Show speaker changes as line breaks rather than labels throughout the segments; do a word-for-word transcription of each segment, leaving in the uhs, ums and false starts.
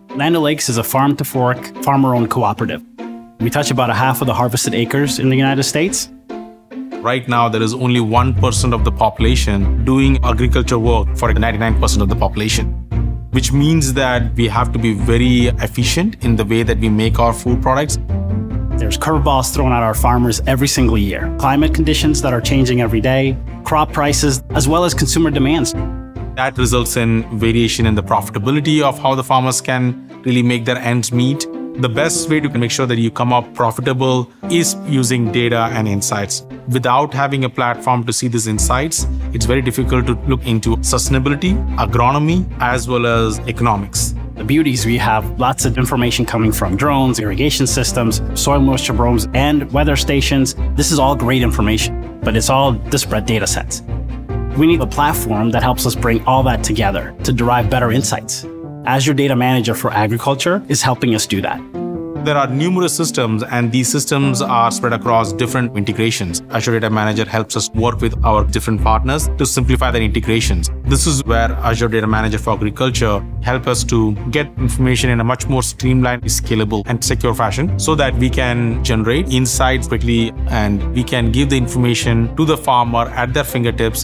Land O'Lakes is a farm-to-fork, farmer-owned cooperative. We touch about a half of the harvested acres in the United States.
Right now, there is only one percent of the population doing agriculture work for ninety-nine percent of the population, which means that we have to be very efficient in the way that we make our food products.
There's curveballs thrown at our farmers every single year. Climate conditions that are changing every day, crop prices, as well as consumer demands.
That results in variation in the profitability of how the farmers can really make their ends meet. The best way to make sure that you come up profitable is using data and insights. Without having a platform to see these insights, it's very difficult to look into sustainability, agronomy, as well as economics.
The beauty is we have lots of information coming from drones, irrigation systems, soil moisture probes, and weather stations. This is all great information, but it's all disparate data sets. We need a platform that helps us bring all that together to derive better insights. Azure Data Manager for Agriculture is helping us do that.
There are numerous systems, and these systems are spread across different integrations. Azure Data Manager helps us work with our different partners to simplify their integrations. This is where Azure Data Manager for Agriculture helps us to get information in a much more streamlined, scalable, and secure fashion so that we can generate insights quickly and we can give the information to the farmer at their fingertips.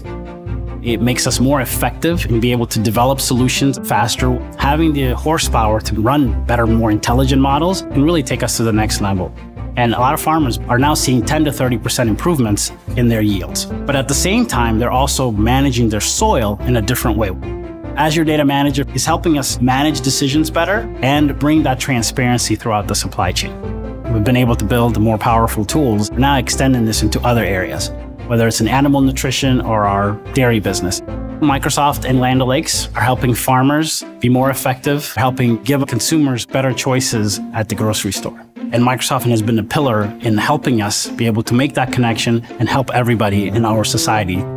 It makes us more effective and be able to develop solutions faster. Having the horsepower to run better, more intelligent models can really take us to the next level. And a lot of farmers are now seeing ten to thirty percent improvements in their yields. But at the same time, they're also managing their soil in a different way. Azure Data Manager is helping us manage decisions better and bring that transparency throughout the supply chain. We've been able to build more powerful tools, now extending this into other areas, whether it's in animal nutrition or our dairy business. Microsoft and Land O'Lakes are helping farmers be more effective, helping give consumers better choices at the grocery store. And Microsoft has been a pillar in helping us be able to make that connection and help everybody in our society